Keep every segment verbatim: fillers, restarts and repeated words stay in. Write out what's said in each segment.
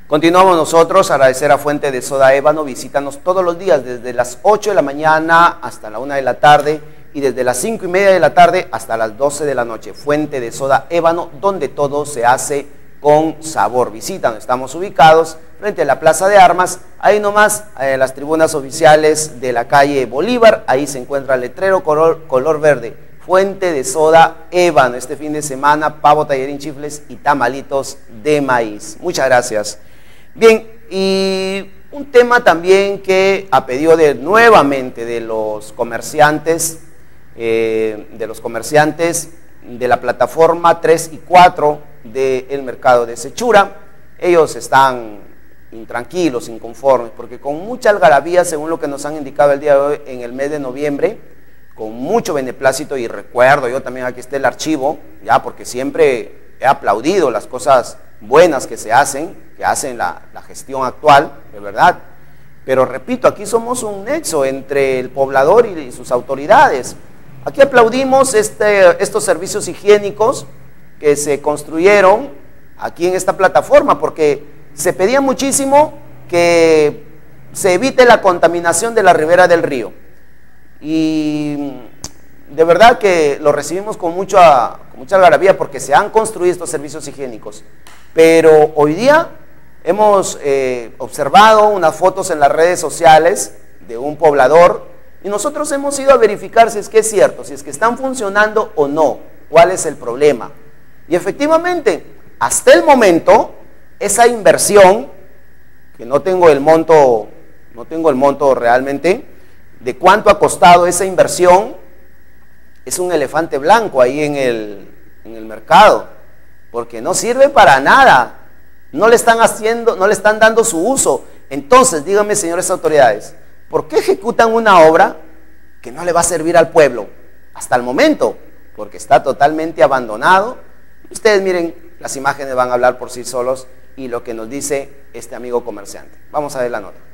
Continuamos nosotros, agradecer a Fuente de Soda Ébano, visítanos todos los días desde las ocho de la mañana hasta la una de la tarde y desde las cinco y media de la tarde hasta las doce de la noche. Fuente de Soda Ébano, donde todo se hace con sabor. Visítanos, estamos ubicados frente a la Plaza de Armas, ahí nomás, eh, las tribunas oficiales de la calle Bolívar, ahí se encuentra el letrero color, color verde. Fuente de Soda Ébano, este fin de semana, pavo, tallarín, chifles y tamalitos de maíz. Muchas gracias. Bien, y un tema también que a pedido de nuevamente de los comerciantes, eh, de los comerciantes de la plataforma tres y cuatro del mercado de Sechura. Ellos están intranquilos, inconformes, porque con mucha algarabía, según lo que nos han indicado el día de hoy, en el mes de noviembre, con mucho beneplácito, y recuerdo, yo también aquí está el archivo, ya, porque siempre he aplaudido las cosas buenas que se hacen, que hacen la, la gestión actual, de verdad. Pero repito, aquí somos un nexo entre el poblador y, y sus autoridades. Aquí aplaudimos este, estos servicios higiénicos que se construyeron aquí en esta plataforma, porque se pedía muchísimo que se evite la contaminación de la ribera del río. Y de verdad que lo recibimos con mucha, con mucha algarabía, porque se han construido estos servicios higiénicos. Pero hoy día hemos eh, observado unas fotos en las redes sociales de un poblador y nosotros hemos ido a verificar si es que es cierto, si es que están funcionando o no, cuál es el problema. Y efectivamente, hasta el momento, esa inversión, que no tengo el monto, no tengo el monto realmente, de cuánto ha costado esa inversión, es un elefante blanco ahí en el, en el mercado, porque no sirve para nada, no le están haciendo, no le están dando su uso. Entonces, díganme, señores autoridades, ¿por qué ejecutan una obra que no le va a servir al pueblo hasta el momento? Porque está totalmente abandonado. Ustedes miren, las imágenes van a hablar por sí solos y lo que nos dice este amigo comerciante. Vamos a ver la nota.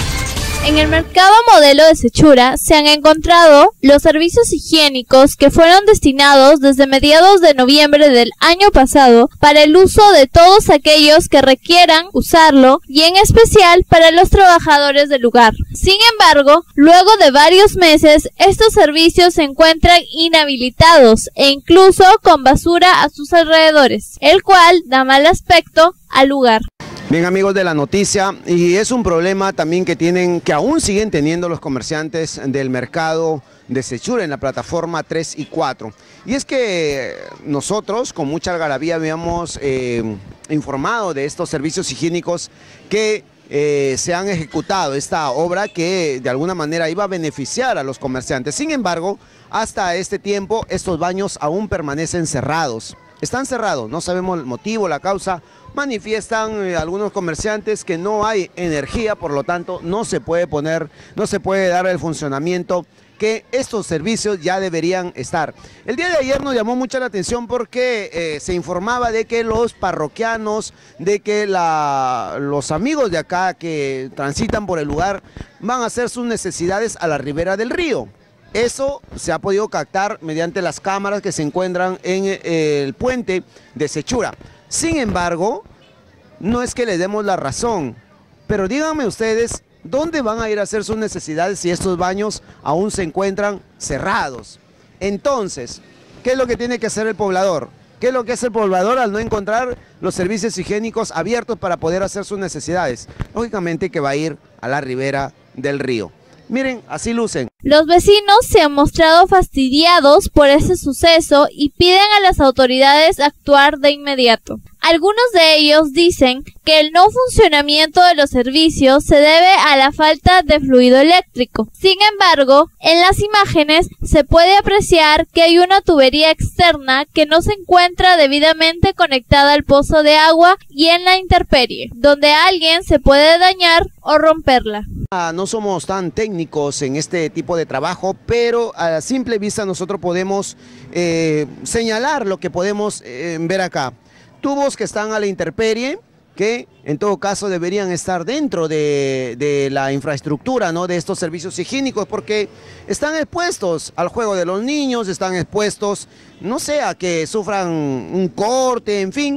En el mercado modelo de Sechura se han encontrado los servicios higiénicos que fueron destinados desde mediados de noviembre del año pasado para el uso de todos aquellos que requieran usarlo y en especial para los trabajadores del lugar. Sin embargo, luego de varios meses, estos servicios se encuentran inhabilitados e incluso con basura a sus alrededores, el cual da mal aspecto al lugar. Bien, amigos de la noticia, y es un problema también que tienen, que aún siguen teniendo los comerciantes del mercado de Sechura en la plataforma tres y cuatro. Y es que nosotros con mucha algarabía habíamos eh, informado de estos servicios higiénicos que eh, se han ejecutado, esta obra que de alguna manera iba a beneficiar a los comerciantes. Sin embargo, hasta este tiempo estos baños aún permanecen cerrados. Están cerrados, no sabemos el motivo, la causa. Manifiestan eh, algunos comerciantes que no hay energía, por lo tanto no se puede poner, no se puede dar el funcionamiento que estos servicios ya deberían estar. El día de ayer nos llamó mucho la atención porque eh, se informaba de que los parroquianos, de que la, los amigos de acá que transitan por el lugar van a hacer sus necesidades a la ribera del río. Eso se ha podido captar mediante las cámaras que se encuentran en eh, el puente de Sechura. Sin embargo, no es que le demos la razón, pero díganme ustedes, ¿dónde van a ir a hacer sus necesidades si estos baños aún se encuentran cerrados? Entonces, ¿qué es lo que tiene que hacer el poblador? ¿Qué es lo que hace el poblador al no encontrar los servicios higiénicos abiertos para poder hacer sus necesidades? Lógicamente que va a ir a la ribera del río. Miren, así lucen. Los vecinos se han mostrado fastidiados por ese suceso y piden a las autoridades actuar de inmediato. Algunos de ellos dicen que el no funcionamiento de los servicios se debe a la falta de fluido eléctrico. Sin embargo, en las imágenes se puede apreciar que hay una tubería externa que no se encuentra debidamente conectada al pozo de agua y en la intemperie, donde alguien se puede dañar o romperla. No somos tan técnicos en este tipo de trabajo, pero a simple vista nosotros podemos eh, señalar lo que podemos eh, ver acá. Tubos que están a la intemperie, que en todo caso deberían estar dentro de, de la infraestructura, ¿no?, de estos servicios higiénicos, porque están expuestos al juego de los niños, están expuestos, no sé, a que sufran un corte, en fin.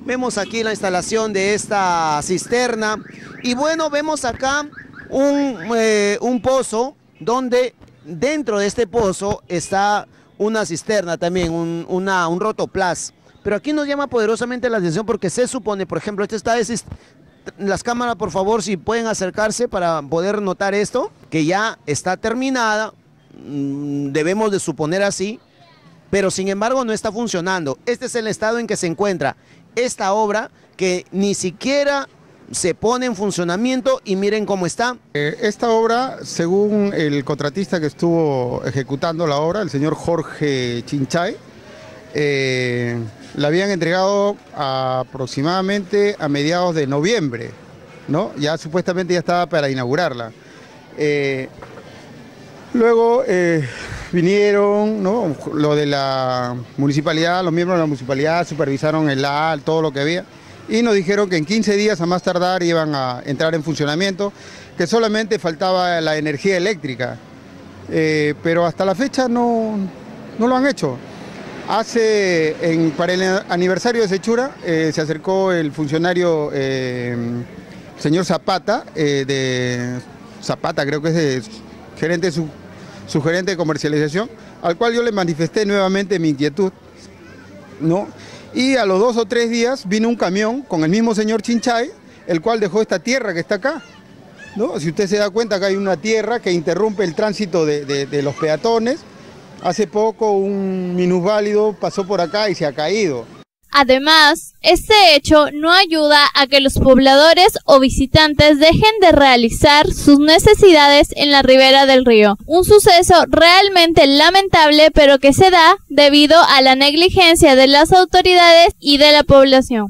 Vemos aquí la instalación de esta cisterna y bueno, vemos acá un, eh, un pozo donde dentro de este pozo está una cisterna también, un, una, un rotoplas. Pero aquí nos llama poderosamente la atención porque se supone, por ejemplo, este está de, las cámaras, por favor, si pueden acercarse para poder notar esto, que ya está terminada, debemos de suponer así, pero sin embargo no está funcionando. Este es el estado en que se encuentra esta obra, que ni siquiera se pone en funcionamiento y miren cómo está. Eh, esta obra, según el contratista que estuvo ejecutando la obra, el señor Jorge Chinchay, eh, la habían entregado aproximadamente a mediados de noviembre, ¿no? Ya supuestamente ya estaba para inaugurarla. Eh, luego eh, vinieron, ¿no?, lo de la municipalidad, los miembros de la municipalidad supervisaron el A L, todo lo que había, y nos dijeron que en quince días a más tardar iban a entrar en funcionamiento, que solamente faltaba la energía eléctrica, eh, pero hasta la fecha no, no lo han hecho. Hace, en, para el aniversario de Sechura, eh, se acercó el funcionario, eh, señor Zapata, eh, de Zapata creo que es de gerente, su, su gerente de comercialización, al cual yo le manifesté nuevamente mi inquietud, ¿no? Y a los dos o tres días vino un camión con el mismo señor Chinchay, el cual dejó esta tierra que está acá, ¿no? Si usted se da cuenta, acá hay una tierra que interrumpe el tránsito de, de, de los peatones. Hace poco un minusválido pasó por acá y se ha caído. Además, este hecho no ayuda a que los pobladores o visitantes dejen de realizar sus necesidades en la ribera del río. Un suceso realmente lamentable, pero que se da debido a la negligencia de las autoridades y de la población.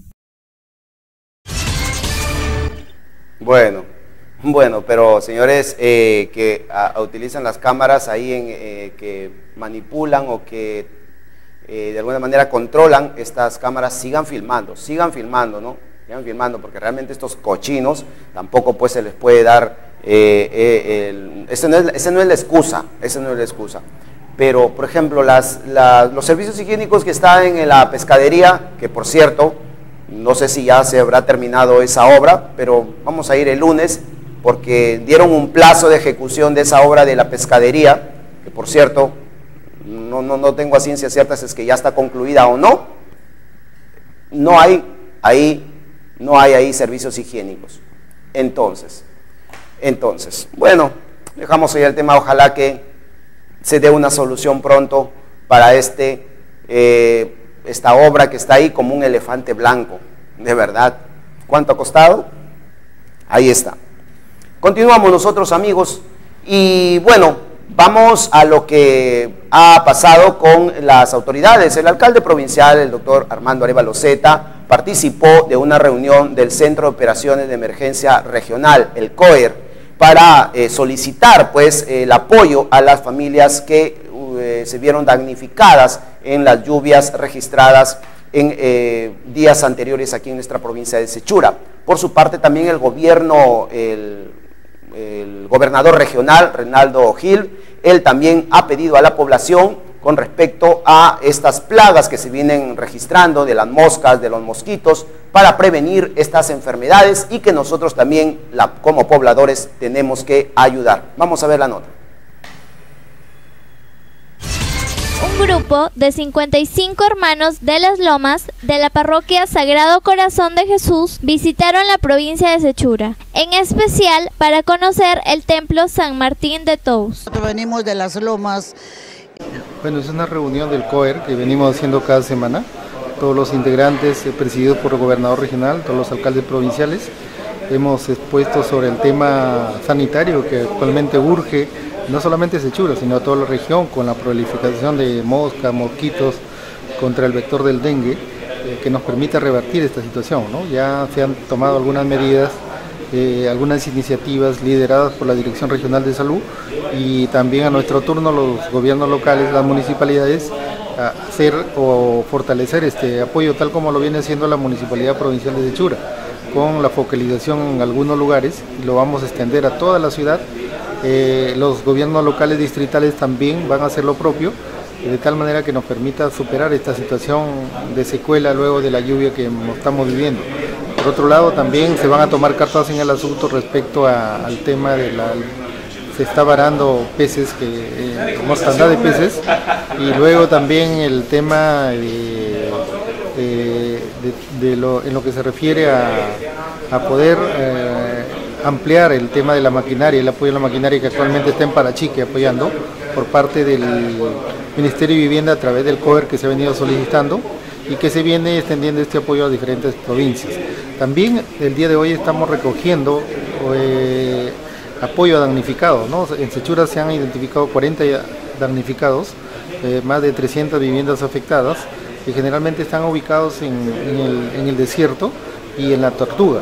Bueno, bueno, pero señores eh, que a, utilizan las cámaras ahí, en, eh, que manipulan o que Eh, de alguna manera controlan estas cámaras, sigan filmando, sigan filmando, ¿no? Sigan filmando, porque realmente estos cochinos tampoco pues se les puede dar, eh, eh, el, ese, no es, ese no es la excusa, ese no es la excusa. Pero, por ejemplo, las, las, los servicios higiénicos que están en la pescadería, que por cierto, no sé si ya se habrá terminado esa obra, pero vamos a ir el lunes, porque dieron un plazo de ejecución de esa obra de la pescadería, que por cierto, No, no, no tengo a ciencia cierta si es que ya está concluida o no. No hay ahí, no hay ahí servicios higiénicos. Entonces, entonces, bueno, dejamos ahí el tema. Ojalá que se dé una solución pronto para este, eh, esta obra que está ahí como un elefante blanco. De verdad. ¿Cuánto ha costado? Ahí está. Continuamos nosotros, amigos, y bueno, vamos a lo que ha pasado con las autoridades. El alcalde provincial, el doctor Armando Arévalo Zeta, participó de una reunión del Centro de Operaciones de Emergencia Regional, el C O E R, para eh, solicitar pues el apoyo a las familias que eh, se vieron damnificadas en las lluvias registradas en eh, días anteriores aquí en nuestra provincia de Sechura. Por su parte también el gobierno, el el gobernador regional, Reinaldo Gil, él también ha pedido a la población con respecto a estas plagas que se vienen registrando de las moscas, de los mosquitos, para prevenir estas enfermedades y que nosotros también, la, como pobladores, tenemos que ayudar. Vamos a ver la nota. Un grupo de cincuenta y cinco hermanos de Las Lomas de la parroquia Sagrado Corazón de Jesús visitaron la provincia de Sechura, en especial para conocer el templo San Martín de Tous. Venimos de Las Lomas. Bueno, es una reunión del C O E R que venimos haciendo cada semana. Todos los integrantes, eh, presididos por el gobernador regional, todos los alcaldes provinciales, hemos expuesto sobre el tema sanitario que actualmente urge no solamente Sechura, sino a toda la región, con la proliferación de moscas, mosquitos, contra el vector del dengue, eh, que nos permita revertir esta situación, ¿no? Ya se han tomado algunas medidas, eh, algunas iniciativas lideradas por la Dirección Regional de Salud y también a nuestro turno los gobiernos locales, las municipalidades, a hacer o fortalecer este apoyo tal como lo viene haciendo la Municipalidad Provincial de Sechura, con la focalización en algunos lugares y lo vamos a extender a toda la ciudad. Eh, los gobiernos locales distritales también van a hacer lo propio de tal manera que nos permita superar esta situación de secuela luego de la lluvia que estamos viviendo. Por otro lado, también se van a tomar cartas en el asunto respecto a, al tema de la... se está varando peces, que, eh, mortandad de peces, y luego también el tema de, de, de, de lo, en lo que se refiere a, a poder eh, ampliar el tema de la maquinaria, el apoyo a la maquinaria que actualmente está en Parachique apoyando por parte del Ministerio de Vivienda a través del COER que se ha venido solicitando y que se viene extendiendo este apoyo a diferentes provincias. También el día de hoy estamos recogiendo eh, apoyo a damnificados, ¿no? En Sechura se han identificado cuarenta damnificados, eh, más de trescientas viviendas afectadas, que generalmente están ubicados en, en, el, en el desierto y en la Tortuga.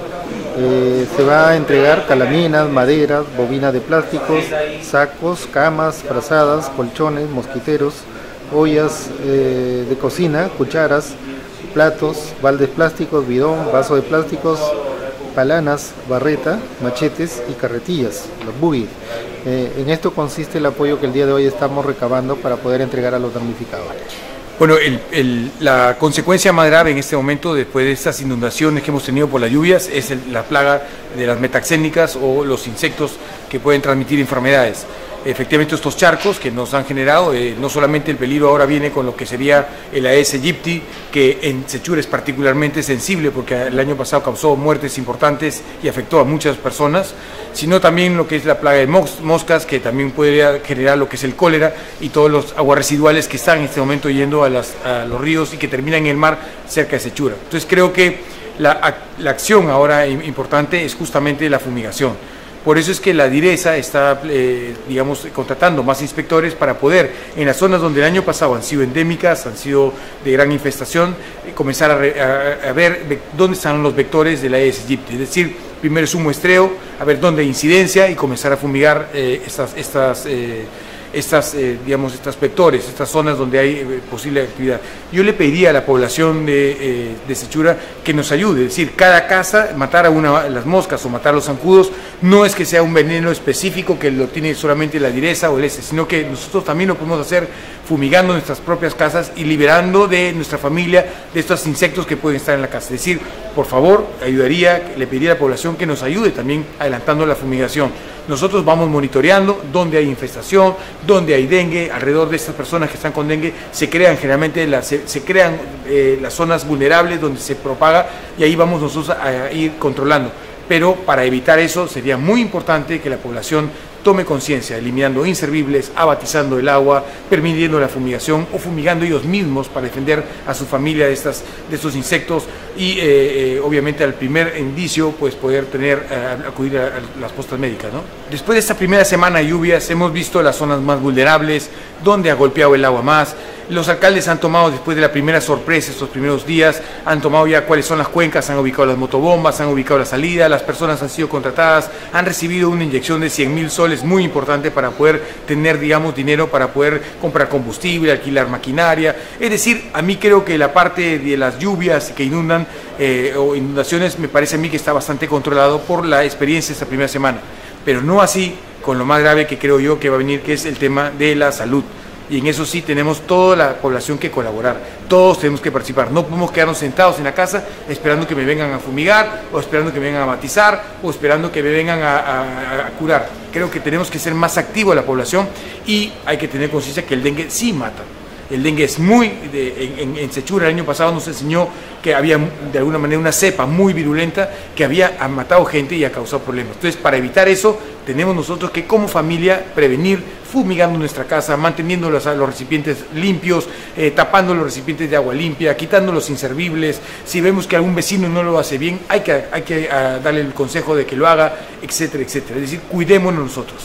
Eh, se va a entregar calaminas, maderas, bobinas de plásticos, sacos, camas, frazadas, colchones, mosquiteros, ollas eh, de cocina, cucharas, platos, baldes plásticos, bidón, vasos de plásticos, palanas, barreta, machetes y carretillas, los buggy. Eh, en esto consiste el apoyo que el día de hoy estamos recabando para poder entregar a los damnificados. Bueno, el, el, la consecuencia más grave en este momento, después de estas inundaciones que hemos tenido por las lluvias, es el, la plaga de las metaxénicas o los insectos que pueden transmitir enfermedades. Efectivamente, estos charcos que nos han generado, eh, no solamente el peligro ahora viene con lo que sería el Aedes aegypti, que en Sechura es particularmente sensible porque el año pasado causó muertes importantes y afectó a muchas personas, sino también lo que es la plaga de moscas, que también puede generar lo que es el cólera y todos los aguas residuales que están en este momento yendo a, las, a los ríos y que terminan en el mar cerca de Sechura. Entonces creo que la, la acción ahora importante es justamente la fumigación. Por eso es que la DIRESA está, eh, digamos, contratando más inspectores para poder, en las zonas donde el año pasado han sido endémicas, han sido de gran infestación, eh, comenzar a, re, a, a ver dónde están los vectores de la Aedes aegypti. Es decir, primero es un muestreo, a ver dónde hay incidencia y comenzar a fumigar eh, estas... estas eh, estas, eh, digamos, estos vectores, estas zonas donde hay eh, posible actividad. Yo le pediría a la población de, eh, de Sechura que nos ayude, es decir, cada casa, matar a una, las moscas o matar a los zancudos, no es que sea un veneno específico que lo tiene solamente la DIRESA o el ESE, sino que nosotros también lo podemos hacer fumigando nuestras propias casas y liberando de nuestra familia de estos insectos que pueden estar en la casa. Es decir, por favor, ayudaría, le pediría a la población que nos ayude también adelantando la fumigación. Nosotros vamos monitoreando dónde hay infestación, dónde hay dengue, alrededor de estas personas que están con dengue se crean generalmente las, se, se crean eh, las zonas vulnerables donde se propaga y ahí vamos nosotros a, a ir controlando. Pero para evitar eso sería muy importante que la población tome conciencia, eliminando inservibles, abatizando el agua, permitiendo la fumigación o fumigando ellos mismos para defender a su familia de, estas, de estos insectos y eh, eh, obviamente al primer indicio pues poder tener, eh, acudir a, a las postas médicas, ¿no? Después de esta primera semana de lluvias hemos visto las zonas más vulnerables, donde ha golpeado el agua más. Los alcaldes han tomado, después de la primera sorpresa, estos primeros días, han tomado ya cuáles son las cuencas, han ubicado las motobombas, han ubicado la salida, las personas han sido contratadas, han recibido una inyección de cien mil soles muy importante para poder tener, digamos, dinero para poder comprar combustible, alquilar maquinaria. Es decir, a mí creo que la parte de las lluvias que inundan eh, o inundaciones me parece a mí que está bastante controlado por la experiencia de esta primera semana, pero no así con lo más grave que creo yo que va a venir, que es el tema de la salud. Y en eso sí tenemos toda la población que colaborar, todos tenemos que participar, no podemos quedarnos sentados en la casa esperando que me vengan a fumigar, o esperando que me vengan a matizar, o esperando que me vengan a, a, a curar. Creo que tenemos que ser más activos la población y hay que tener conciencia que el dengue sí mata. El dengue es muy, de, en, en Sechura el año pasado nos enseñó que había de alguna manera una cepa muy virulenta que había matado gente y ha causado problemas. Entonces, para evitar eso, tenemos nosotros que como familia prevenir fumigando nuestra casa, manteniendo los, los recipientes limpios, eh, tapando los recipientes de agua limpia, quitando los inservibles. Si vemos que algún vecino no lo hace bien, hay que, hay que uh, darle el consejo de que lo haga, etcétera, etcétera. Es decir, cuidémonos nosotros.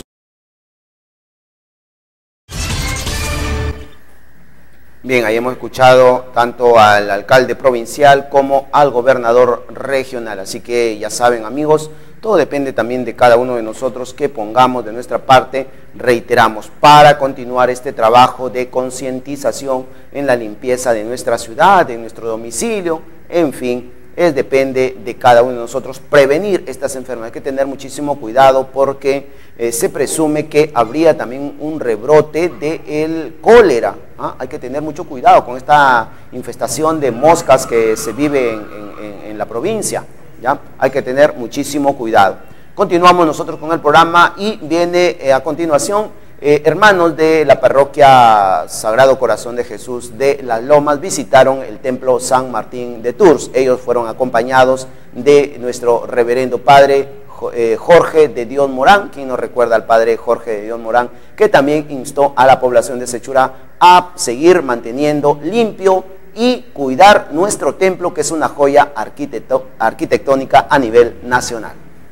Bien, ahí hemos escuchado tanto al alcalde provincial como al gobernador regional. Así que ya saben, amigos, todo depende también de cada uno de nosotros que pongamos de nuestra parte, reiteramos, para continuar este trabajo de concientización en la limpieza de nuestra ciudad, de nuestro domicilio, en fin, es depende de cada uno de nosotros prevenir estas enfermedades. Hay que tener muchísimo cuidado porque eh, se presume que habría también un rebrote del cólera. ¿Ah? Hay que tener mucho cuidado con esta infestación de moscas que se vive en, en, en la provincia, ¿ya? Hay que tener muchísimo cuidado. Continuamos nosotros con el programa y viene eh, a continuación eh, hermanos de la parroquia Sagrado Corazón de Jesús de Las Lomas visitaron el templo San Martín de Tours. Ellos fueron acompañados de nuestro reverendo padre eh, Jorge de Dios Morán, quien nos recuerda al padre Jorge de Dios Morán, que también instó a la población de Sechura a seguir manteniendo limpio y cuidar nuestro templo, que es una joya arquitecto, arquitectónica a nivel nacional.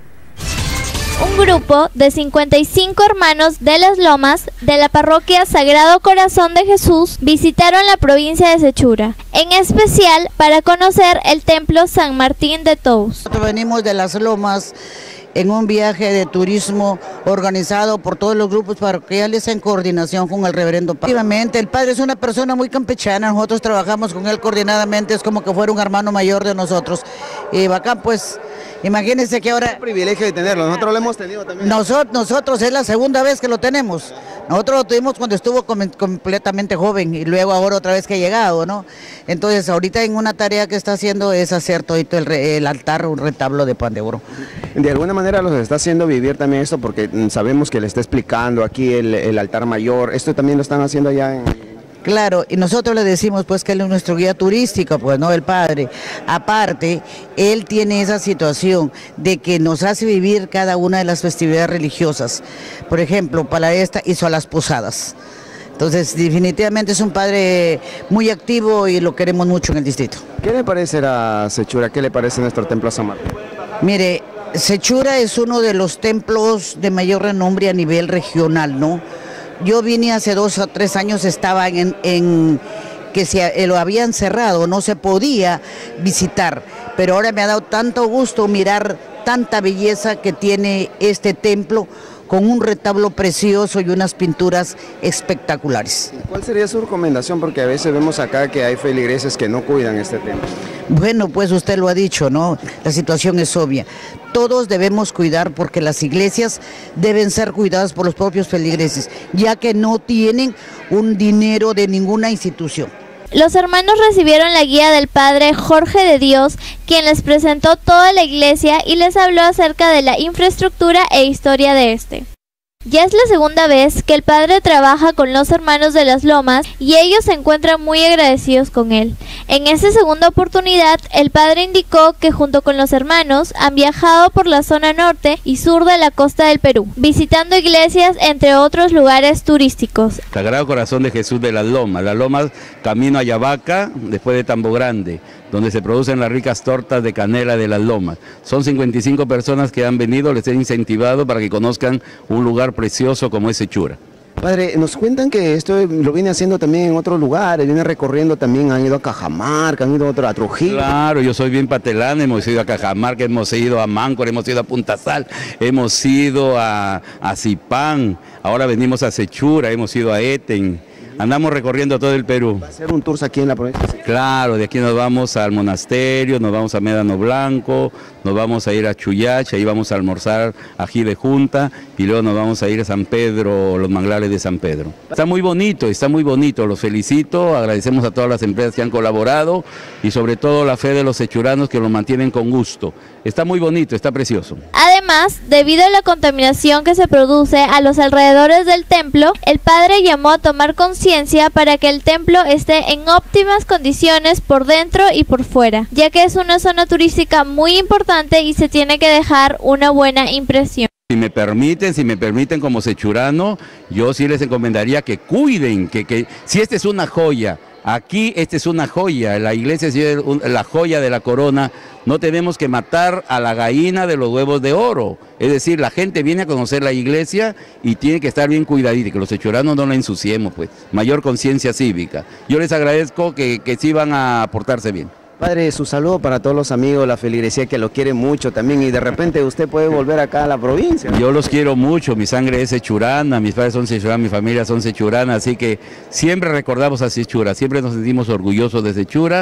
Un grupo de cincuenta y cinco hermanos de Las Lomas de la parroquia Sagrado Corazón de Jesús visitaron la provincia de Sechura, en especial para conocer el templo San Martín de Tours. Venimos de Las Lomas en un viaje de turismo organizado por todos los grupos parroquiales en coordinación con el reverendo padre. Efectivamente, el padre es una persona muy campechana, nosotros trabajamos con él coordinadamente, es como que fuera un hermano mayor de nosotros. Y bacán, pues, imagínense que ahora... Es un privilegio de tenerlo, nosotros lo hemos tenido también. Nosotros, nosotros es la segunda vez que lo tenemos. Nosotros lo tuvimos cuando estuvo com completamente joven y luego ahora otra vez que ha llegado, ¿no? Entonces ahorita en una tarea que está haciendo es hacer todito el, el altar, un retablo de pan de oro. De alguna manera los está haciendo vivir también esto porque sabemos que le está explicando aquí el, el altar mayor, esto también lo están haciendo allá en... Claro, y nosotros le decimos pues que él es nuestro guía turístico, pues no el padre. Aparte, él tiene esa situación de que nos hace vivir cada una de las festividades religiosas. Por ejemplo, para esta hizo a las posadas. Entonces, definitivamente es un padre muy activo y lo queremos mucho en el distrito. ¿Qué le parece a Sechura? ¿Qué le parece nuestro templo San Martín? Mire, Sechura es uno de los templos de mayor renombre a nivel regional, ¿no? Yo vine hace dos o tres años, estaba en, en que se lo habían cerrado, no se podía visitar, pero ahora me ha dado tanto gusto mirar tanta belleza que tiene este templo, con un retablo precioso y unas pinturas espectaculares. ¿Cuál sería su recomendación? Porque a veces vemos acá que hay feligreses que no cuidan este templo. Bueno, pues usted lo ha dicho, ¿no? La situación es obvia. Todos debemos cuidar porque las iglesias deben ser cuidadas por los propios feligreses, ya que no tienen un dinero de ninguna institución. Los hermanos recibieron la guía del padre Jorge de Dios, quien les presentó toda la iglesia y les habló acerca de la infraestructura e historia de este. Ya es la segunda vez que el padre trabaja con los hermanos de Las Lomas y ellos se encuentran muy agradecidos con él. En esta segunda oportunidad, el padre indicó que junto con los hermanos han viajado por la zona norte y sur de la costa del Perú, visitando iglesias entre otros lugares turísticos. Sagrado Corazón de Jesús de Las Lomas, Las Lomas camino a Yabaca, después de Tambo Grande, donde se producen las ricas tortas de canela de Las Lomas. Son cincuenta y cinco personas que han venido, les he incentivado para que conozcan un lugar precioso como es Sechura. Padre, nos cuentan que esto lo viene haciendo también en otros lugares, viene recorriendo también, han ido a Cajamarca, han ido a, otro, a Trujillo. Claro, yo soy bien patelán, hemos ido a Cajamarca, hemos ido a Máncora, hemos ido a Punta Sal, hemos ido a, a Zipán, ahora venimos a Sechura, hemos ido a Eten. Andamos recorriendo todo el Perú. ¿Va a hacer un tour aquí en la provincia? Claro, de aquí nos vamos al monasterio, nos vamos a Médano Blanco, nos vamos a ir a Chuyach, ahí vamos a almorzar ají de Junta y luego nos vamos a ir a San Pedro, los manglares de San Pedro. Está muy bonito, está muy bonito, los felicito, agradecemos a todas las empresas que han colaborado y sobre todo la fe de los sechuranos que lo mantienen con gusto. Está muy bonito, está precioso. Además, debido a la contaminación que se produce a los alrededores del templo, el padre llamó a tomar conciencia para que el templo esté en óptimas condiciones por dentro y por fuera, ya que es una zona turística muy importante y se tiene que dejar una buena impresión. Si me permiten, si me permiten como sechurano, yo sí les encomendaría que cuiden, que, que si esta es una joya, aquí esta es una joya, la iglesia es la joya de la corona, no tenemos que matar a la gallina de los huevos de oro. Es decir, la gente viene a conocer la iglesia y tiene que estar bien cuidadita, que los sechuranos no la ensuciemos, pues, mayor conciencia cívica. Yo les agradezco que, que sí van a portarse bien. Padre, su saludo para todos los amigos, la feligresía que lo quiere mucho también y de repente usted puede volver acá a la provincia. Yo los quiero mucho, mi sangre es sechurana, mis padres son sechuranas, mi familia son sechurana, así que siempre recordamos a Sechura, siempre nos sentimos orgullosos de Sechura.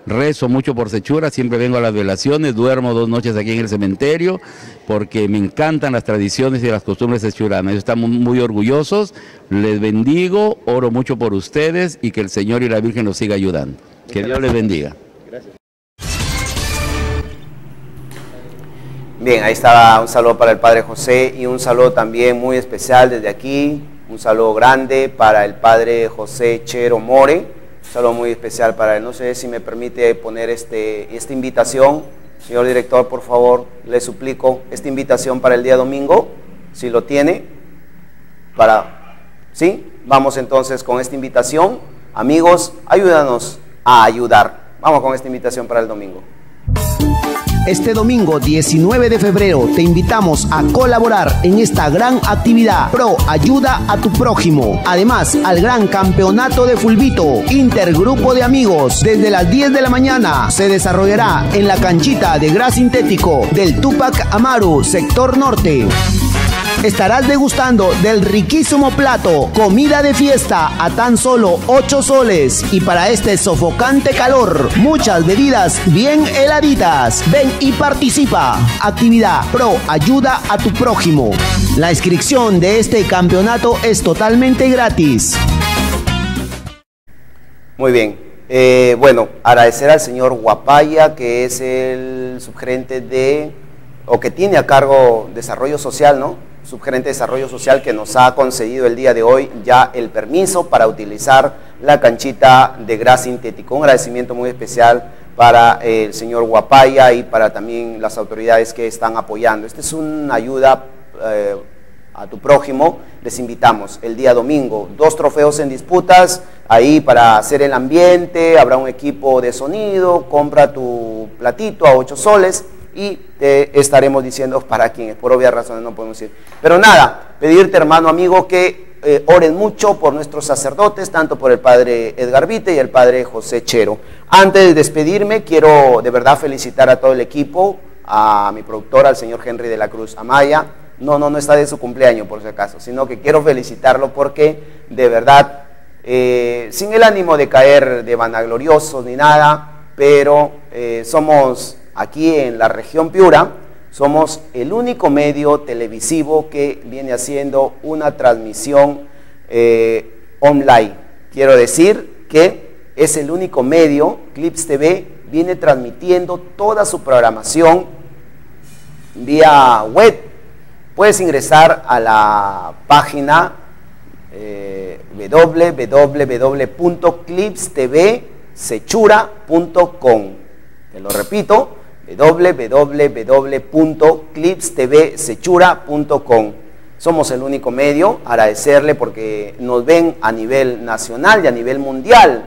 rezo mucho por Sechura, siempre vengo a las velaciones, duermo dos noches aquí en el cementerio, porque me encantan las tradiciones y las costumbres sechuranas. Estamos muy orgullosos, les bendigo, oro mucho por ustedes y que el Señor y la Virgen los siga ayudando. Que Dios les bendiga. Gracias. Bien, ahí estaba un saludo para el Padre José y un saludo también muy especial desde aquí, un saludo grande para el Padre José Chero More, un saludo muy especial para él. No sé si me permite poner este, esta invitación, señor director, por favor, le suplico esta invitación para el día domingo, si lo tiene, para, ¿sí? Vamos entonces con esta invitación. Amigos, ayúdanos a ayudar. Vamos con esta invitación para el domingo. Este domingo diecinueve de febrero te invitamos a colaborar en esta gran actividad Pro Ayuda a tu Prójimo. Además, al gran campeonato de fulbito Intergrupo de Amigos desde las diez de la mañana se desarrollará en la canchita de gras sintético del Tupac Amaru, sector norte. Estarás degustando del riquísimo plato comida de fiesta a tan solo ocho soles y para este sofocante calor, muchas bebidas bien heladitas. Ven y participa. Actividad Pro Ayuda a tu Prójimo. La inscripción de este campeonato es totalmente gratis. Muy bien. Eh, bueno, agradecer al señor Guapaya, que es el subgerente de, o que tiene a cargo desarrollo social, ¿no? Subgerente de Desarrollo Social, que nos ha concedido el día de hoy ya el permiso para utilizar la canchita de gras sintético. Un agradecimiento muy especial para el señor Guapaya y para también las autoridades que están apoyando. Esta es una ayuda eh, a tu prójimo. Les invitamos el día domingo, dos trofeos en disputas, ahí para hacer el ambiente, habrá un equipo de sonido, compra tu platito a ocho soles, y te estaremos diciendo para quién es, por obvias razones no podemos decir. Pero nada, pedirte, hermano amigo, que eh, oren mucho por nuestros sacerdotes, tanto por el Padre Edgar Vite y el Padre José Chero. Antes de despedirme, quiero de verdad felicitar a todo el equipo, a mi productor, al señor Henry de la Cruz Amaya. No, no, no está de su cumpleaños por si acaso, sino que quiero felicitarlo porque de verdad, eh, sin el ánimo de caer de vanagloriosos ni nada, pero eh, somos... Aquí en la región Piura, somos el único medio televisivo que viene haciendo una transmisión eh, online. Quiero decir que es el único medio, Clips T V, viene transmitiendo toda su programación vía web. Puedes ingresar a la página eh, w w w punto clips t v sechura punto com. Te lo repito, w w w punto clips t v sechura punto com. Somos el único medio, agradecerle porque nos ven a nivel nacional y a nivel mundial.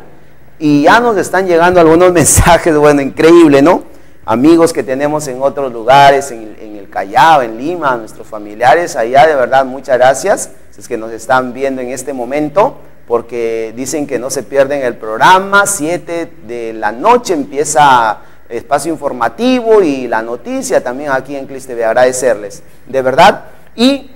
Y ya nos están llegando algunos mensajes, bueno, increíble, ¿no? Amigos que tenemos en otros lugares, en, en el Callao, en Lima, nuestros familiares allá, de verdad, muchas gracias. Si es que nos están viendo en este momento, porque dicen que no se pierden el programa, siete de la noche empieza espacio informativo y la noticia también aquí en Clips T V. Agradecerles, de verdad. Y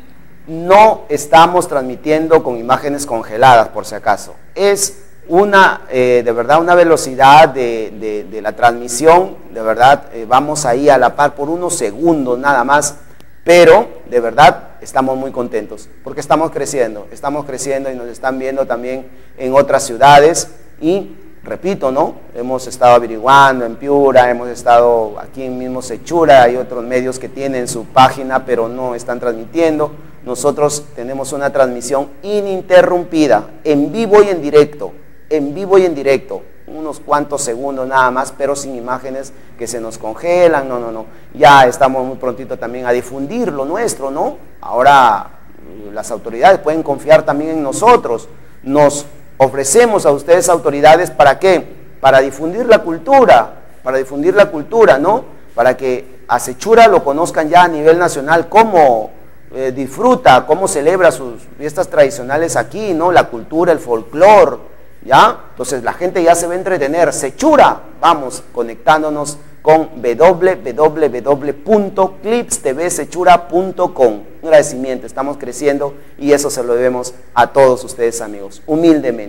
no estamos transmitiendo con imágenes congeladas, por si acaso. Es una, eh, de verdad, una velocidad de, de, de la transmisión, de verdad, eh, vamos ahí a la par por unos segundos nada más, pero de verdad estamos muy contentos, porque estamos creciendo, estamos creciendo y nos están viendo también en otras ciudades y repito, ¿no? Hemos estado averiguando en Piura, hemos estado aquí en mismo Sechura, hay otros medios que tienen su página pero no están transmitiendo. Nosotros tenemos una transmisión ininterrumpida, en vivo y en directo, en vivo y en directo, unos cuantos segundos nada más, pero sin imágenes que se nos congelan, no, no, no. Ya estamos muy prontito también a difundir lo nuestro, ¿no? Ahora las autoridades pueden confiar también en nosotros, nos ofrecemos a ustedes autoridades, ¿para qué? Para difundir la cultura, para difundir la cultura, ¿no? Para que a Sechura lo conozcan ya a nivel nacional, cómo eh, disfruta, cómo celebra sus fiestas tradicionales aquí, ¿no? La cultura, el folclore, ¿ya? Entonces la gente ya se va a entretener. Sechura, vamos conectándonos con w w w punto clips t v sechura punto com. Un agradecimiento, estamos creciendo y eso se lo debemos a todos ustedes, amigos, humildemente.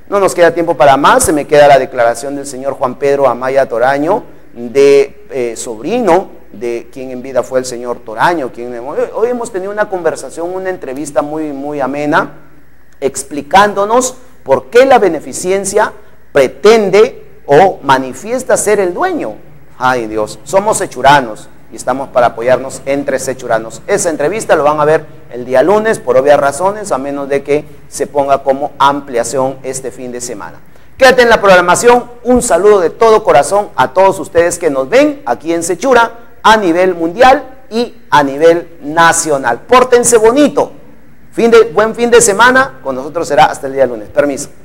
No nos queda tiempo para más, se me queda la declaración del señor Juan Pedro Amaya Toraño, de eh, sobrino de quien en vida fue el señor Toraño. Quien, hoy, hoy hemos tenido una conversación, una entrevista muy, muy amena, explicándonos por qué la beneficencia pretende o manifiesta ser el dueño. Ay Dios, somos sechuranos y estamos para apoyarnos entre sechuranos. Esa entrevista lo van a ver el día lunes, por obvias razones, a menos de que se ponga como ampliación este fin de semana. Quédate en la programación, un saludo de todo corazón a todos ustedes que nos ven aquí en Sechura a nivel mundial y a nivel nacional. Pórtense bonito, fin de, buen fin de semana, con nosotros será hasta el día lunes. Permiso.